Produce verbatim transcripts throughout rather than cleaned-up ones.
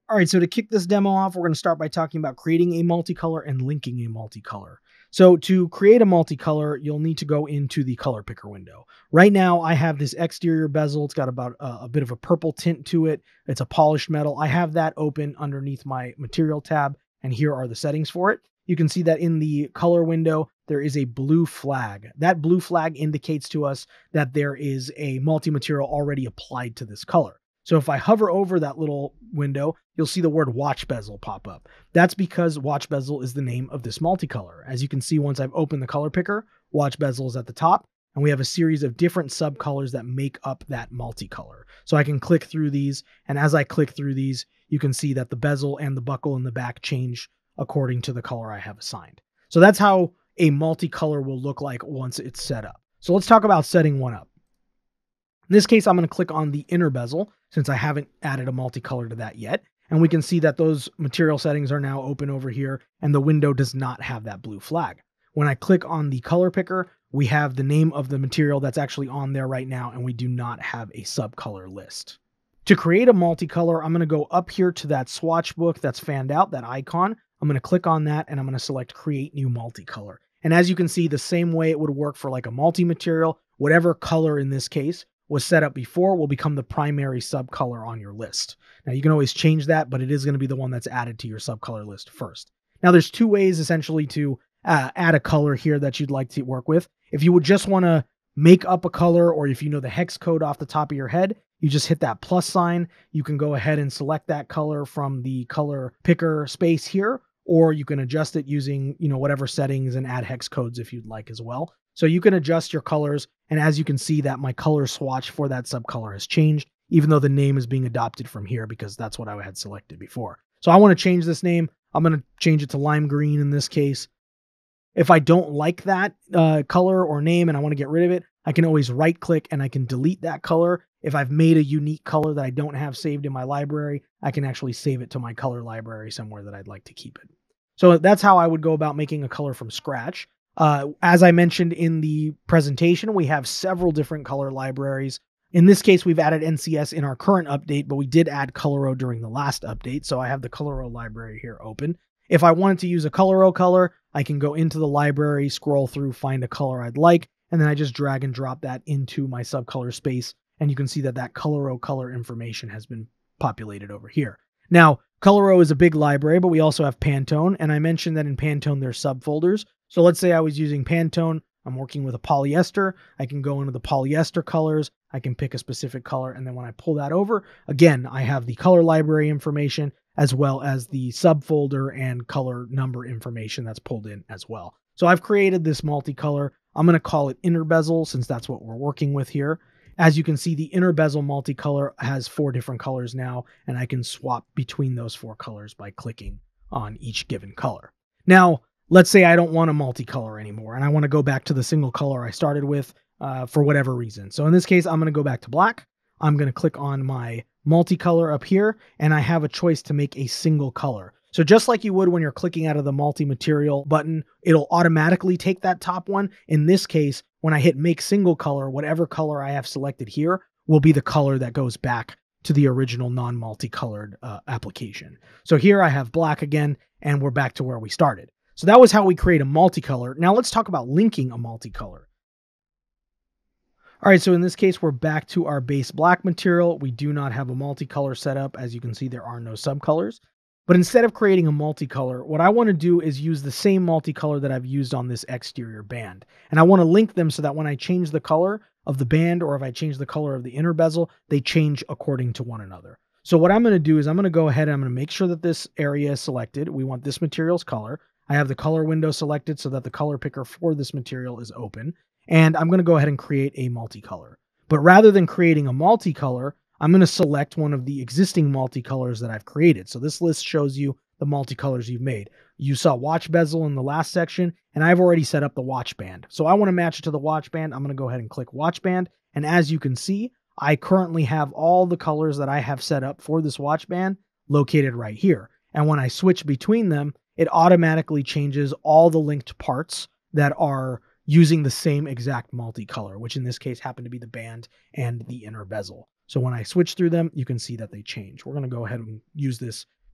All right, so to kick this demo off, we're going to start by talking about creating a multicolor and linking a multicolor. So to create a multicolor, you'll need to go into the color picker window. Right now, I have this exterior bezel. It's got about a, a bit of a purple tint to it. It's a polished metal. I have that open underneath my material tab, and here are the settings for it. You can see that in the color window, there is a blue flag. That blue flag indicates to us that there is a multi-material already applied to this color. So if I hover over that little window, you'll see the word watch bezel pop up. That's because watch bezel is the name of this multicolor. As you can see, once I've opened the color picker, watch bezel is at the top, and we have a series of different subcolors that make up that multicolor. So I can click through these, and as I click through these, you can see that the bezel and the buckle in the back change according to the color I have assigned. So that's how a multicolor will look like once it's set up. So let's talk about setting one up. In this case, I'm going to click on the inner bezel since I haven't added a multicolor to that yet. And we can see that those material settings are now open over here, and the window does not have that blue flag. When I click on the color picker, we have the name of the material that's actually on there right now, and we do not have a subcolor list. To create a multicolor, I'm going to go up here to that swatch book that's fanned out, that icon. I'm going to click on that, and I'm going to select Create New Multicolor. And as you can see, the same way it would work for like a multi-material, whatever color in this case was set up before will become the primary subcolor on your list. Now you can always change that, but it is going to be the one that's added to your subcolor list first. Now there's two ways essentially to uh, add a color here that you'd like to work with. If you would just want to make up a color, or if you know the hex code off the top of your head, you just hit that plus sign. You can go ahead and select that color from the color picker space here, or you can adjust it using, you know, whatever settings and add hex codes if you'd like as well. So you can adjust your colors, and as you can see that my color swatch for that subcolor has changed, even though the name is being adopted from here because that's what I had selected before. So I want to change this name. I'm going to change it to lime green in this case. If I don't like that uh, color or name and I want to get rid of it, I can always right click and I can delete that color. If I've made a unique color that I don't have saved in my library, I can actually save it to my color library somewhere that I'd like to keep it. So that's how I would go about making a color from scratch. Uh, as I mentioned in the presentation, we have several different color libraries. In this case, we've added N C S in our current update, but we did add Coloro during the last update. So I have the Coloro library here open. If I wanted to use a Coloro color, I can go into the library, scroll through, find a color I'd like, and then I just drag and drop that into my subcolor space. And you can see that that Coloro color information has been populated over here. Now, Coloro is a big library, but we also have Pantone. And I mentioned that in Pantone, there's subfolders. So let's say I was using Pantone. I'm working with a polyester. I can go into the polyester colors. I can pick a specific color. And then when I pull that over, again, I have the color library information as well as the subfolder and color number information that's pulled in as well. So I've created this multicolor. I'm going to call it inner bezel since that's what we're working with here. As you can see, the inner bezel multicolor has four different colors now, and I can swap between those four colors by clicking on each given color. Now, let's say I don't want a multicolor anymore, and I want to go back to the single color I started with uh, for whatever reason. So in this case, I'm going to go back to black. I'm going to click on my multicolor up here, and I have a choice to make a single color. So just like you would when you're clicking out of the multi-material button, it'll automatically take that top one. In this case, when I hit make single color, whatever color I have selected here will be the color that goes back to the original non-multicolored uh, application. So here I have black again, and we're back to where we started. So that was how we create a multicolor. Now let's talk about linking a multicolor. All right, so in this case, we're back to our base black material. We do not have a multicolor set up. As you can see, there are no subcolors. But instead of creating a multicolor, what I want to do is use the same multicolor that I've used on this exterior band. And I want to link them so that when I change the color of the band, or if I change the color of the inner bezel, they change according to one another. So what I'm going to do is I'm going to go ahead and I'm going to make sure that this area is selected. We want this material's color. I have the color window selected so that the color picker for this material is open. And I'm going to go ahead and create a multicolor. But rather than creating a multicolor, I'm going to select one of the existing multicolors that I've created. So this list shows you the multicolors you've made. You saw watch bezel in the last section, and I've already set up the watch band. So I want to match it to the watch band. I'm going to go ahead and click watch band. And as you can see, I currently have all the colors that I have set up for this watch band located right here. And when I switch between them, it automatically changes all the linked parts that are using the same exact multicolor, which in this case happened to be the band and the inner bezel. So when I switch through them, you can see that they change. We're going to go ahead and use this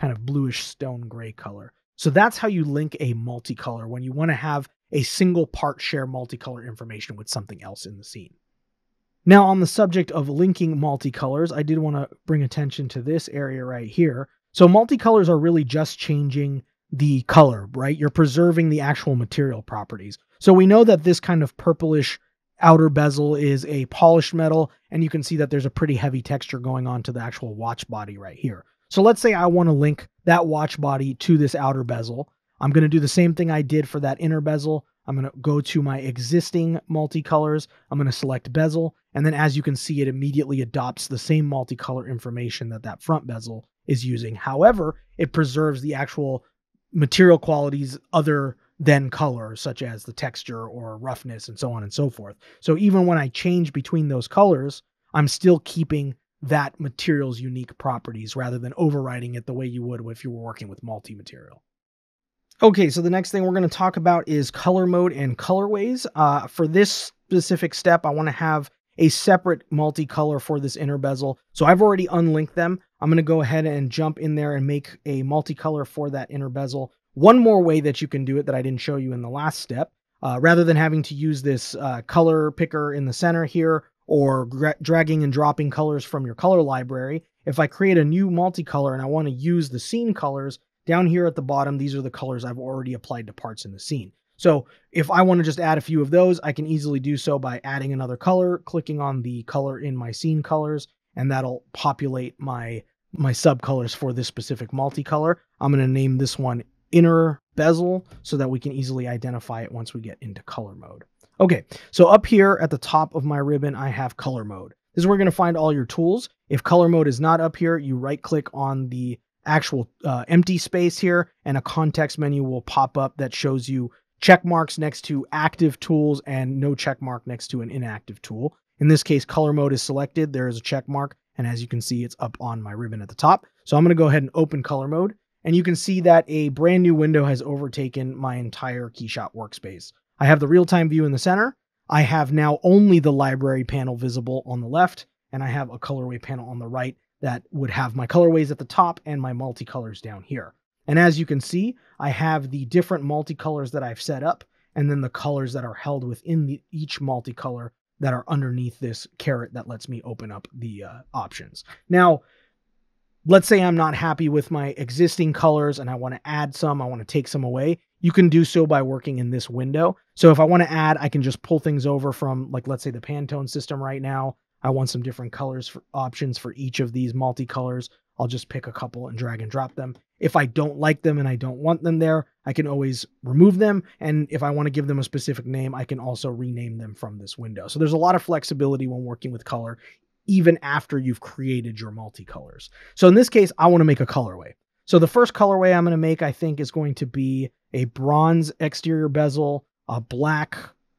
kind of bluish stone gray color. So that's how you link a multicolor when you want to have a single part share multicolor information with something else in the scene. Now, on the subject of linking multicolors, I did want to bring attention to this area right here. So multicolors are really just changing the color, right? You're preserving the actual material properties. So we know that this kind of purplish outer bezel is a polished metal, and you can see that there's a pretty heavy texture going on to the actual watch body right here. So let's say I want to link that watch body to this outer bezel. I'm going to do the same thing I did for that inner bezel. I'm going to go to my existing multicolors. I'm going to select bezel. And then as you can see, it immediately adopts the same multicolor information that that front bezel is using. However, it preserves the actual material qualities other than color, such as the texture or roughness and so on and so forth. So even when I change between those colors, I'm still keeping that material's unique properties rather than overriding it the way you would if you were working with multi-material. Okay, so the next thing we're going to talk about is color mode and colorways. Uh, for this specific step, I want to have a separate multicolor for this inner bezel. So I've already unlinked them. I'm going to go ahead and jump in there and make a multicolor for that inner bezel. One more way that you can do it that I didn't show you in the last step, uh, rather than having to use this uh, color picker in the center here or dragging and dropping colors from your color library, if I create a new multicolor and I want to use the scene colors, down here at the bottom, these are the colors I've already applied to parts in the scene. So if I want to just add a few of those, I can easily do so by adding another color, clicking on the color in my scene colors, and that'll populate my, my subcolors for this specific multicolor. I'm going to name this one inner bezel so that we can easily identify it once we get into color mode. Okay, so up here at the top of my ribbon, I have color mode. This is where you're going to find all your tools. If color mode is not up here, you right click on the actual uh, empty space here, and a context menu will pop up that shows you check marks next to active tools and no check mark next to an inactive tool. In this case, color mode is selected. There is a check mark, and as you can see, it's up on my ribbon at the top. So I'm going to go ahead and open color mode, and you can see that a brand new window has overtaken my entire KeyShot workspace. I have the real-time view in the center. I have now only the library panel visible on the left, and I have a colorway panel on the right that would have my colorways at the top and my multicolors down here. And as you can see, I have the different multicolors that I've set up, and then the colors that are held within the, each multicolor that are underneath this caret that lets me open up the uh, options. Now, let's say I'm not happy with my existing colors and I want to add some, I want to take some away. You can do so by working in this window. So if I want to add, I can just pull things over from, like, let's say the Pantone system right now. I want some different colors for options for each of these multicolors. I'll just pick a couple and drag and drop them. If I don't like them and I don't want them there, I can always remove them. And if I want to give them a specific name, I can also rename them from this window. So there's a lot of flexibility when working with color, even after you've created your multicolors. So in this case, I want to make a colorway. So the first colorway I'm going to make, I think, is going to be a bronze exterior bezel, a black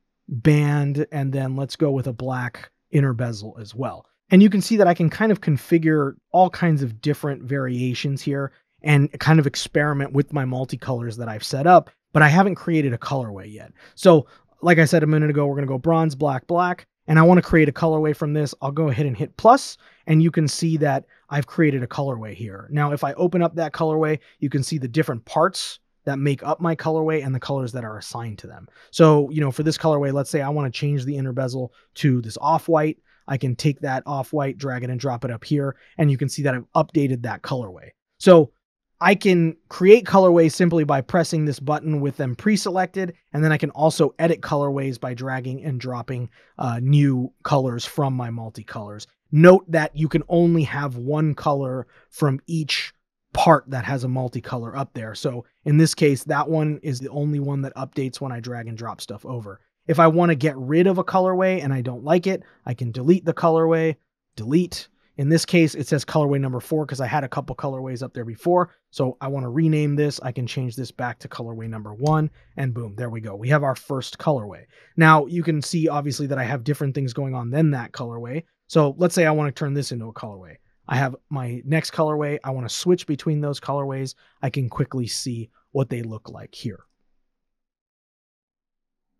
band, and then let's go with a black inner bezel as well. And you can see that I can kind of configure all kinds of different variations here and kind of experiment with my multicolors that I've set up, but I haven't created a colorway yet. So like I said a minute ago, we're going to go bronze, black, black, and I want to create a colorway from this. I'll go ahead and hit plus, and you can see that I've created a colorway here. Now, if I open up that colorway, you can see the different parts that make up my colorway and the colors that are assigned to them. So, you know, for this colorway, let's say I want to change the inner bezel to this off-white. I can take that off-white, drag it and drop it up here, and you can see that I've updated that colorway. So I can create colorways simply by pressing this button with them pre-selected, and then I can also edit colorways by dragging and dropping uh, new colors from my multicolors. Note that you can only have one color from each part that has a multicolor up there. So in this case, that one is the only one that updates when I drag and drop stuff over. If I want to get rid of a colorway and I don't like it, I can delete the colorway, delete. In this case, it says colorway number four because I had a couple colorways up there before. So I want to rename this. I can change this back to colorway number one, and boom, there we go. We have our first colorway. Now you can see obviously that I have different things going on than that colorway. So let's say I want to turn this into a colorway. I have my next colorway. I want to switch between those colorways. I can quickly see what they look like here.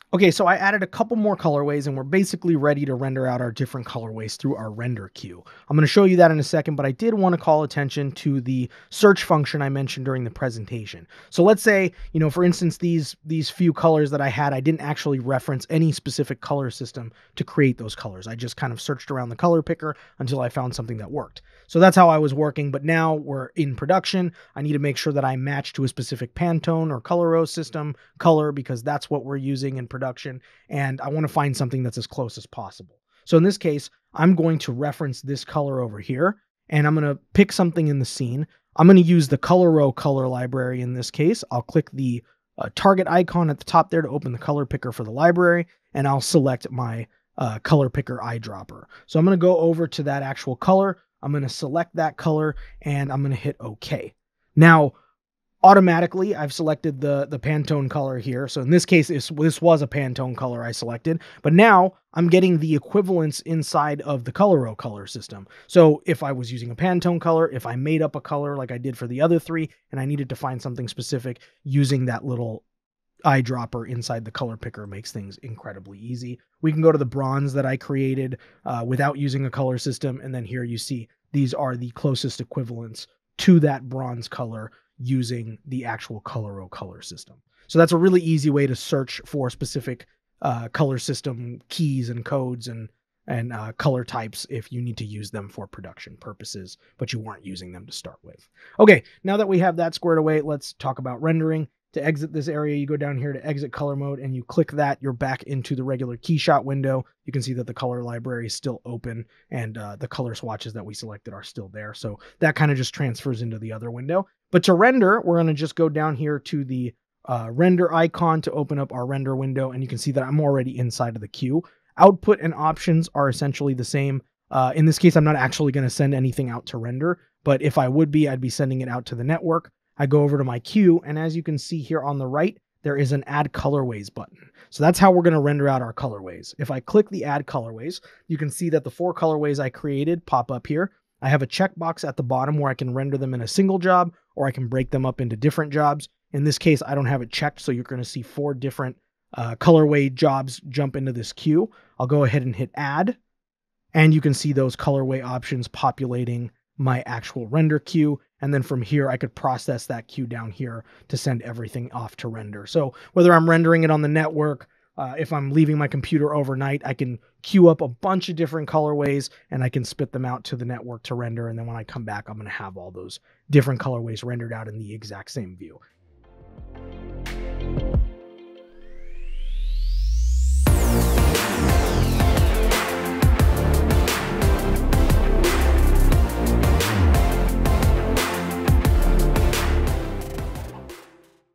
Okay, so I added a couple more colorways and we're basically ready to render out our different colorways through our render queue. I'm going to show you that in a second, but I did want to call attention to the search function I mentioned during the presentation. So let's say, you know, for instance, these, these few colors that I had, I didn't actually reference any specific color system to create those colors. I just kind of searched around the color picker until I found something that worked. So that's how I was working, but now we're in production. I need to make sure that I match to a specific Pantone or Coloro system color because that's what we're using in production, and I want to find something that's as close as possible. So in this case, I'm going to reference this color over here, and I'm going to pick something in the scene. I'm going to use the Colorway color library in this case. I'll click the uh, target icon at the top there to open the color picker for the library, and I'll select my uh, color picker eyedropper. So I'm going to go over to that actual color. I'm going to select that color and I'm going to hit OK. Now, automatically, I've selected the, the Pantone color here. So in this case, this, this was a Pantone color I selected, but now I'm getting the equivalents inside of the Colorway color system. So if I was using a Pantone color, if I made up a color like I did for the other three, and I needed to find something specific, using that little eyedropper inside the color picker makes things incredibly easy. We can go to the bronze that I created uh, without using a color system. And then here you see these are the closest equivalents to that bronze color using the actual Colorway color system. So that's a really easy way to search for specific uh, color system keys and codes and, and uh, color types if you need to use them for production purposes, but you weren't using them to start with. Okay, now that we have that squared away, let's talk about rendering. To exit this area, you go down here to exit color mode and you click that, you're back into the regular KeyShot window. You can see that the color library is still open and uh, the color swatches that we selected are still there. So that kind of just transfers into the other window. But to render, we're going to just go down here to the uh, render icon to open up our render window. And you can see that I'm already inside of the queue. Output and options are essentially the same. Uh, in this case, I'm not actually going to send anything out to render, but if I would be, I'd be sending it out to the network. I go over to my queue, and as you can see here on the right, there is an Add Colorways button. So that's how we're going to render out our colorways. If I click the Add Colorways, you can see that the four colorways I created pop up here. I have a checkbox at the bottom where I can render them in a single job, or I can break them up into different jobs. In this case, I don't have it checked, so you're going to see four different uh, colorway jobs jump into this queue. I'll go ahead and hit Add, and you can see those colorway options populating my actual render queue. And then from here, I could process that queue down here to send everything off to render. So whether I'm rendering it on the network, uh, if I'm leaving my computer overnight, I can queue up a bunch of different colorways and I can spit them out to the network to render. And then when I come back, I'm going to have all those different colorways rendered out in the exact same view.